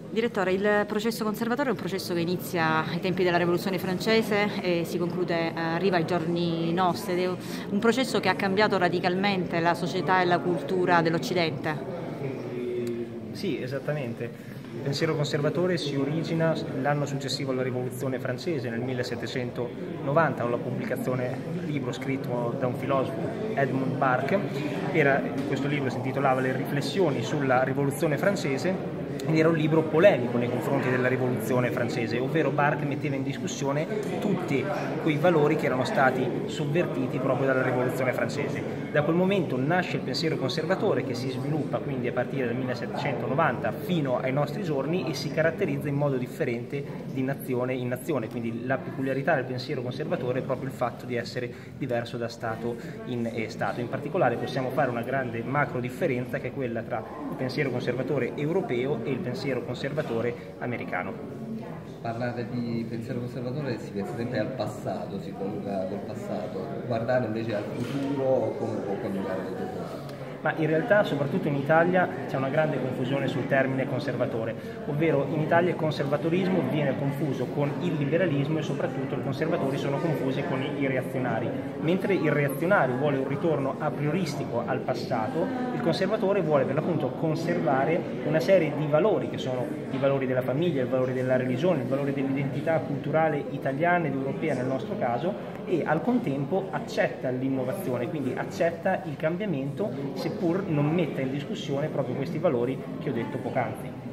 Direttore, il processo conservatore è un processo che inizia ai tempi della Rivoluzione francese e si conclude, arriva ai giorni nostri ed è un processo che ha cambiato radicalmente la società e la cultura dell'Occidente. Sì, esattamente. Il pensiero conservatore si origina l'anno successivo alla Rivoluzione francese, nel 1790, con la pubblicazione di un libro scritto da un filosofo, Edmund Burke. Questo libro si intitolava Le riflessioni sulla Rivoluzione francese ed era un libro polemico nei confronti della Rivoluzione francese, ovvero Burke metteva in discussione tutti quei valori che erano stati sovvertiti proprio dalla Rivoluzione francese. Da quel momento nasce il pensiero conservatore, che si sviluppa quindi a partire dal 1790 fino ai nostri giorni e si caratterizza in modo differente di nazione in nazione, quindi la peculiarità del pensiero conservatore è proprio il fatto di essere diverso da Stato in Stato. In particolare possiamo fare una grande macro differenza, che è quella tra il pensiero conservatore europeo e il pensiero conservatore americano. Parlare di pensiero conservatore si pensa sempre al passato, si colloca col passato, guardare invece al futuro come può cambiare le cose. Ma in realtà, soprattutto in Italia, c'è una grande confusione sul termine conservatore, ovvero in Italia il conservatorismo viene confuso con il liberalismo e soprattutto i conservatori sono confusi con i reazionari. Mentre il reazionario vuole un ritorno a prioristico al passato, il conservatore vuole per l'appunto conservare una serie di valori che sono i valori della famiglia, il valore della religione, il valore dell'identità culturale italiana ed europea nel nostro caso, e al contempo accetta l'innovazione, quindi accetta il cambiamento, seppur non metta in discussione proprio questi valori che ho detto poc'anzi.